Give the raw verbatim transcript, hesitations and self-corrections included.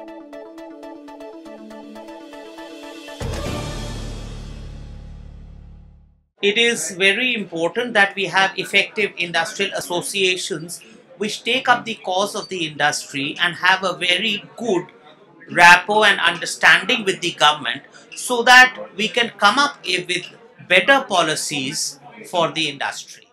It is very important that we have effective industrial associations which take up the cause of the industry and have a very good rapport and understanding with the government so that we can come up with better policies for the industry.